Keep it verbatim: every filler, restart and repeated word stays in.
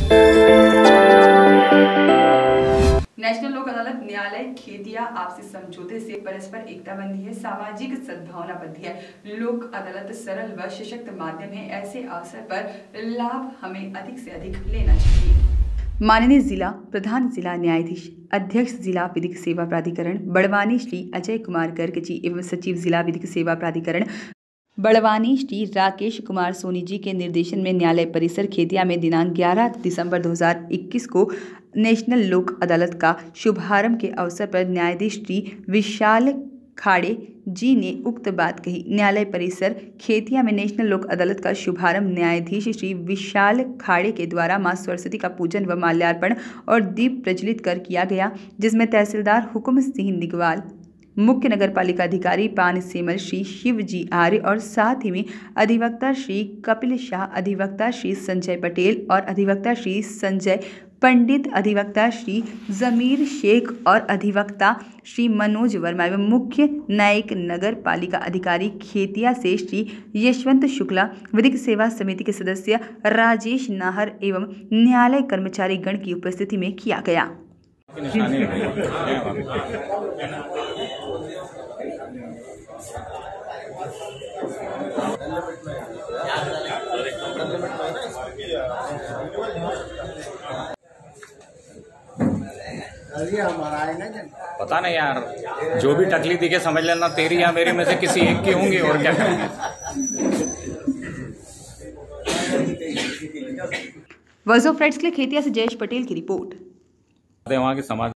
National लोक अदालत न्यायालय खेतिया आपसी समझौते से परस्पर एकता बंधी है, सामाजिक सद्भावना बंधी है। लोक अदालत सरल व सशक्त माध्यम है। ऐसे अवसर पर लाभ हमें अधिक से अधिक लेना चाहिए। माननीय जिला प्रधान जिला न्यायाधीश अध्यक्ष जिला विधिक सेवा प्राधिकरण बड़वानी श्री अजय कुमार गर्ग जी एवं सचिव जिला विधिक सेवा प्राधिकरण बड़वानी श्री राकेश कुमार सोनी जी के निर्देशन में न्यायालय परिसर खेतिया में दिनांक ग्यारह दिसंबर दो हज़ार इक्कीस को नेशनल लोक अदालत का शुभारंभ के अवसर पर न्यायाधीश श्री विशाल खाड़े जी ने उक्त बात कही। न्यायालय परिसर खेतिया में नेशनल लोक अदालत का शुभारंभ न्यायाधीश श्री विशाल खाड़े के द्वारा मां सरस्वती का पूजन व माल्यार्पण और दीप प्रज्वलित कर किया गया, जिसमें तहसीलदार हुकुम सिंह निगवाल, मुख्य नगर पालिका अधिकारी पान सेमल श्री शिव जी आर्य और साथ ही में अधिवक्ता श्री कपिल शाह, अधिवक्ता श्री संजय पटेल और अधिवक्ता श्री संजय पंडित, अधिवक्ता श्री जमीर शेख और अधिवक्ता श्री मनोज वर्मा एवं मुख्य न्यायिक नगर पालिका अधिकारी खेतिया से श्री यशवंत शुक्ला, विधिक सेवा समिति के सदस्य राजेश नाहर एवं न्यायालय कर्मचारी गण की उपस्थिति में किया गया। पता नहीं यार, जो भी टकली दिखे समझ लेना तेरी या मेरी में से किसी एक की होंगी, और क्या करेंगे। वॉइस ऑफ राइट्स के लिए खेतिया से जयेश पटेल की रिपोर्ट। वहाँ के समाज